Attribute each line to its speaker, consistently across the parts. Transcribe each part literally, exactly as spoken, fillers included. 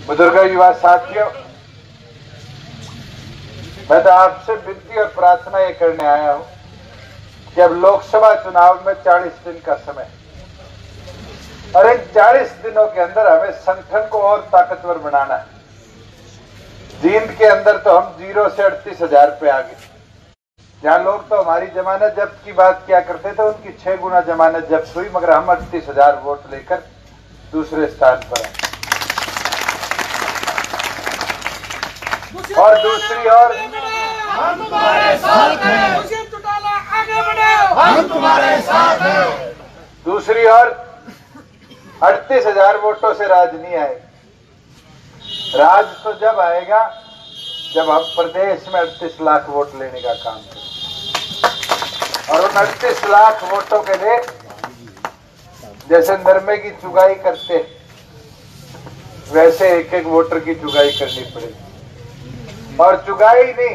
Speaker 1: बुजुर्ग युवा साथियों, मैं तो आपसे विनती और प्रार्थना ये करने आया हूं कि अब लोकसभा चुनाव में चालीस दिन का समय, और इन चालीस दिनों के अंदर हमें संगठन को और ताकतवर बनाना है। जींद के अंदर तो हम जीरो से अड़तीस हजार पे आ गए। जहां लोग तो हमारी जमानत जब्त की बात किया करते थे, उनकी छह गुना जमानत जब्त हुई, मगर हम अड़तीस हजार वोट लेकर दूसरे स्थान पर आए। और दूसरी ओर
Speaker 2: हम तुम्हारे साथ हैं, आगे बढ़ो, हम तुम्हारे साथ हैं।
Speaker 1: दूसरी ओर अड़तीस हजार वोटों से राज नहीं आए। राज तो जब आएगा जब हम प्रदेश में अड़तीस लाख वोट लेने का काम करें, और उन अड़तीस लाख वोटों के लिए जैसे नरमे की चुगाई करते वैसे एक एक वोटर की चुगाई करनी पड़ेगी। और चुगाई नहीं,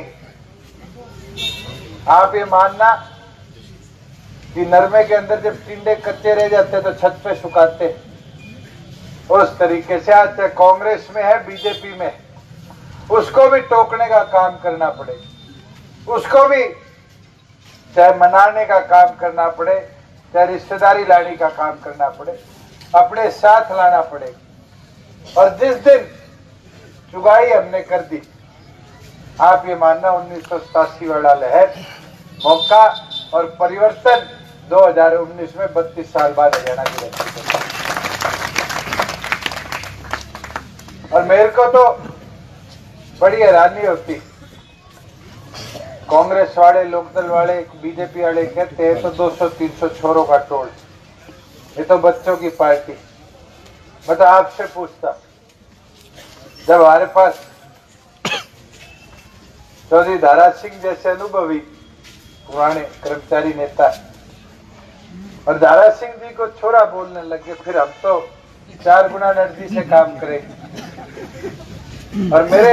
Speaker 1: आप ये मानना कि नरमे के अंदर जब टिंडे कच्चे रह जाते तो छत पे सुखाते, उस तरीके से आज चाहे कांग्रेस में है, बीजेपी में, उसको भी टोकने का काम करना पड़े, उसको भी चाहे मनाने का काम करना पड़े, चाहे रिश्तेदारी लाने का काम करना पड़े, अपने साथ लाना पड़े। और जिस दिन चुगाई हमने कर दी, आप ये मानना उन्नीस सौ सतासी वाला लहर, मौका और परिवर्तन दो हजार उन्नीस में बत्तीस साल बाद हरियाणा की रखी। और मेरे को तो बड़ी हैरानी होती, कांग्रेस वाले, लोकदल वाले, बीजेपी वाले कहते हैं तो दो सौ तीन सौ छोरों का टोल, ये तो बच्चों की पार्टी। मैं तो आपसे पूछता, जब हमारे पास चौधरी दारा सिंह जैसे अनुभवी पुराने कर्मचारी नेता, और दारा सिंह जी को छोरा बोलने लगे, फिर हम तो चार गुना एनर्जी से काम करेंगे। और मेरे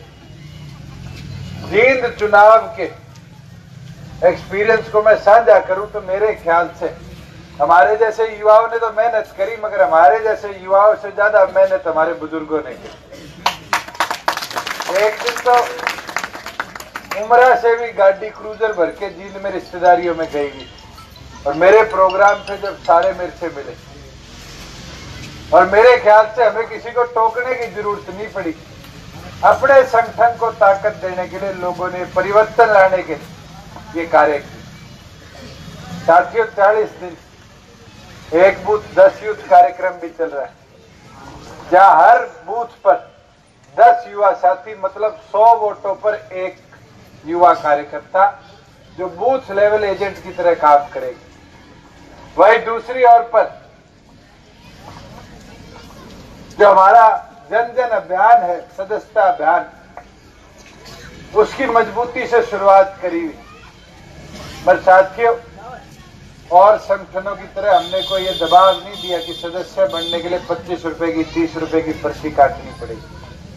Speaker 1: जींद चुनाव के एक्सपीरियंस को मैं साझा करूं तो मेरे ख्याल से हमारे जैसे युवाओं ने तो मेहनत करी, मगर हमारे जैसे युवाओं से ज्यादा मेहनत हमारे बुजुर्गों ने की। एक दिन तो उमरा से भी गाड़ी क्रूजर भर के जींद में रिश्तेदारियों में गई हुई, और मेरे प्रोग्राम पे जब सारे मेरे से मिले, और मेरे ख्याल से हमें किसी को टोकने की जरूरत नहीं पड़ी। अपने संगठन को ताकत देने के लिए लोगों ने, परिवर्तन लाने के लिए ये कार्य किया। साथियों, चालीस दिन एक बूथ दस यूथ कार्यक्रम भी चल रहा है, जहां हर बूथ पर दस युवा साथी, मतलब सौ वोटों पर एक युवा कार्यकर्ता जो बूथ लेवल एजेंट की तरह काम करेगी। वही दूसरी ओर पर जो हमारा जन जन अभियान है, सदस्यता अभियान, उसकी मजबूती से शुरुआत करी हुई। पर साथियों, और संगठनों की तरह हमने कोई ये दबाव नहीं दिया कि सदस्य बनने के लिए पच्चीस रुपए की, तीस रुपए की पर्ची काटनी पड़ेगी।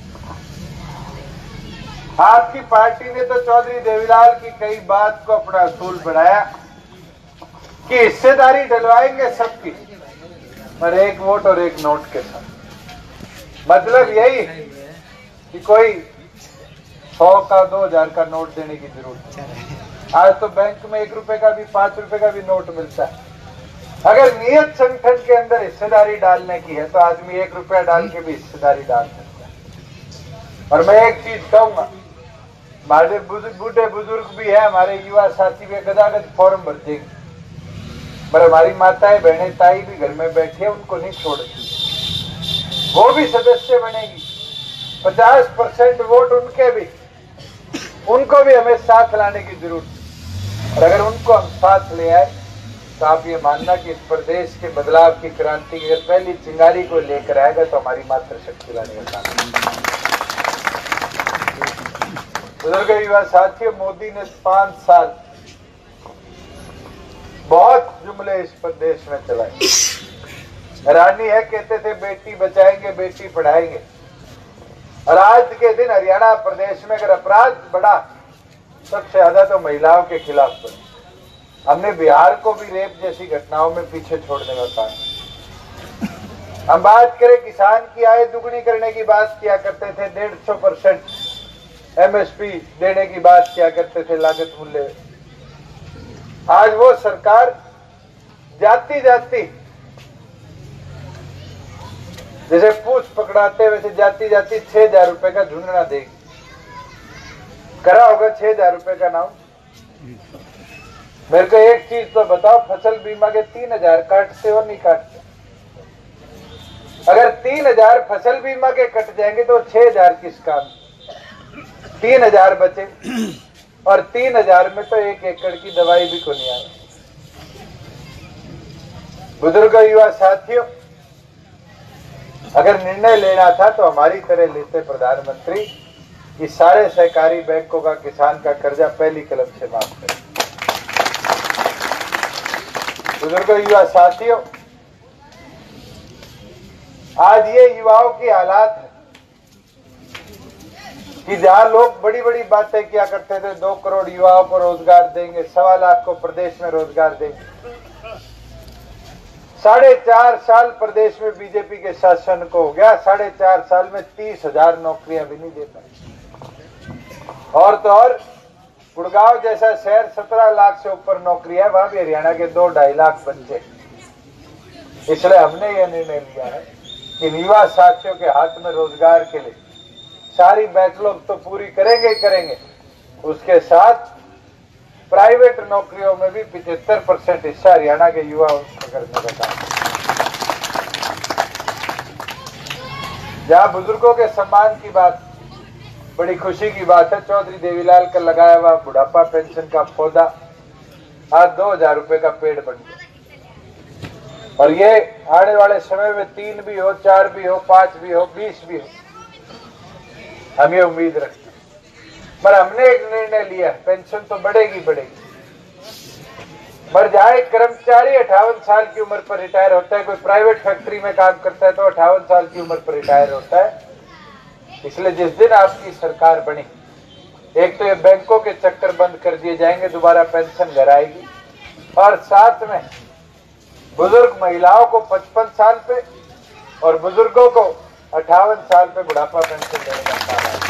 Speaker 1: आपकी पार्टी ने तो चौधरी देवीलाल की कई बात को अपना असूल बनाया कि हिस्सेदारी डलवाएंगे सबकी, पर एक वोट और एक नोट के साथ। मतलब यही कि कोई सौ का, दो हजार का नोट देने की जरूरत है। आज तो बैंक में एक रुपए का भी, पांच रुपए का भी नोट मिलता है। अगर नियत संगठन के अंदर हिस्सेदारी डालने की है तो आदमी एक रुपया डाल के भी हिस्सेदारी डाल सकता है। और मैं एक चीज कहूंगा, हमारे बूढ़े बुजुर्ग भी है, हमारे युवा साथी भी गदागद फॉर्म भर देंगे, पर हमारी माताएं, बहनें, ताई भी घर में बैठी है, उनको नहीं छोड़ती, वो भी सदस्य बनेगी। पचास परसेंट वोट उनके भी, उनको भी हमें साथ लाने की जरूरत है। और अगर उनको हम साथ ले आए तो आप ये मानना कि इस प्रदेश के बदलाव की क्रांति की पहली चिंगारी को लेकर आएगा तो हमारी मातृशक्ति लाने का काम। बुजुर्ग युवा साथियों, मोदी ने पांच साल बहुत जुमले इस प्रदेश में चलाए। हैरानी है, कहते थे बेटी बचाएंगे, बेटी पढ़ाएंगे, और आज के दिन हरियाणा प्रदेश में अगर अपराध बढ़ा सबसे ज्यादा तो महिलाओं के खिलाफ बढ़ा। हमने बिहार को भी रेप जैसी घटनाओं में पीछे छोड़ने का काम। हम बात करें किसान की आय दुगनी करने की बात किया करते थे, डेढ़ सौ परसेंट एमएसपी देने की बात किया करते थे लागत मूल्य। आज वो सरकार जाती जाती जैसे पूछ पकड़ाते वैसे जाती जाती छह हजार रुपए का झुंझुना देगी। करा होगा छह हजार रुपए का नाम। मेरे को एक चीज तो बताओ, फसल बीमा के तीन हजार काटते हो नहीं काटते? अगर तीन हजार फसल बीमा के कट जाएंगे तो छह हजार किस काम? तीन हजार बचे और तीन हजार में तो एक एकड़ की दवाई भी को नहीं आई। बुजुर्ग युवा साथियों, अगर निर्णय लेना था तो हमारी तरह लेते प्रधानमंत्री कि सारे सहकारी बैंकों का किसान का कर्जा पहली कलम से माफ करें। बुजुर्ग युवा साथियों, आज ये युवाओं की हालात है कि जहां लोग बड़ी बड़ी बातें किया करते थे, दो करोड़ युवाओं को रोजगार देंगे, सवा लाख को प्रदेश में रोजगार देंगे। साढ़े चार साल प्रदेश में बीजेपी के शासन को हो गया, साढ़े चार साल में तीस हजार नौकरियां भी नहीं दे पाई। और तो और गुड़गांव जैसा शहर सत्रह लाख से ऊपर नौकरी है, वहां भी हरियाणा के दो ढाई लाख बच्चे। इसलिए हमने यह निर्णय लिया है कि युवा साथियों के हाथ में रोजगार के लिए सारी बैकलॉग तो पूरी करेंगे ही करेंगे, उसके साथ प्राइवेट नौकरियों में भी पिछहत्तर परसेंट हिस्सा हरियाणा के युवा करने का काम। जहां बुजुर्गों के सम्मान की बात, बड़ी खुशी की बात है, चौधरी देवीलाल का लगाया हुआ बुढ़ापा पेंशन का पौधा आज दो हजार रुपए का पेड़ बन गया। और ये आने वाले समय में तीन भी हो, चार भी हो, पांच भी हो, बीस भी हो, हम ये उम्मीद रखते हैं। पर हमने एक निर्णय लिया, पेंशन तो बढ़ेगी बढ़ेगी, पर जहां एक कर्मचारी अट्ठावन साल की उम्र पर रिटायर होता है, कोई प्राइवेट फैक्ट्री में काम करता है तो अट्ठावन साल की उम्र पर रिटायर होता है। इसलिए जिस दिन आपकी सरकार बनी, एक तो ये बैंकों के चक्कर बंद कर दिए जाएंगे, दोबारा पेंशन घर आएगी, और साथ में बुजुर्ग महिलाओं को पचपन साल पे और बुजुर्गों को अट्ठावन साल पे बुढ़ापा पेंशन देने का काम है।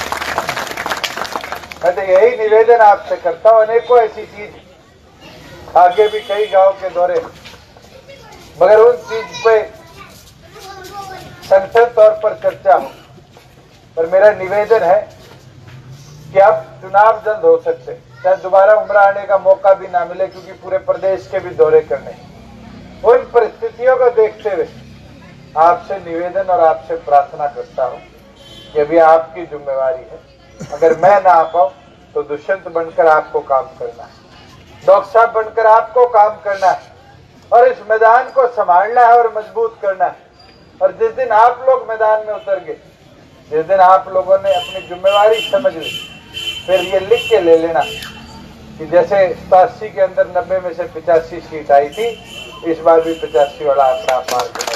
Speaker 1: मैं तो यही निवेदन आपसे करता हूँ। अनेकों ऐसी चीज आगे भी कई गांव के दौरे, मगर उन चीज पे संसद तौर पर चर्चा हो। पर मेरा निवेदन है कि अब चुनाव जल्द हो सकते, शायद दोबारा उम्र आने का मौका भी ना मिले, क्योंकि पूरे प्रदेश के भी दौरे करने। उन परिस्थितियों को देखते हुए आपसे निवेदन और आपसे प्रार्थना करता हूं कि अभी आपकी जिम्मेवारी है। अगर मैं ना आ पाऊं तो दुष्यंत बनकर आपको काम करना है, डॉक्टर साहब बनकर आपको काम करना है, और इस मैदान को संभालना है और मजबूत करना है। और जिस दिन आप लोग मैदान में उतर गए, जिस दिन आप लोगों ने अपनी जिम्मेवारी समझ ली, फिर ये लिख के ले लेना कि जैसे सतासी के अंदर नब्बे में से पिचासी सीट आई थी, इस बार भी पिचासी वाला आंकड़ा पार करेगा।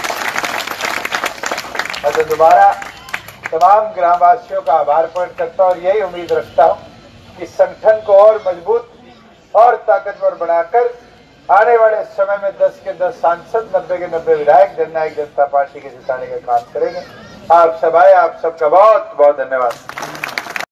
Speaker 1: मैं तो दोबारा तमाम ग्रामवासियों का आभार प्रकट करता हूं और यही उम्मीद रखता हूं कि संगठन को और मजबूत और ताकतवर बनाकर आने वाले समय में दस के दस सांसद, नब्बे के नब्बे विधायक जननायक जनता पार्टी के जिताने का काम करेंगे। आप सब आए, आप सबका बहुत बहुत धन्यवाद।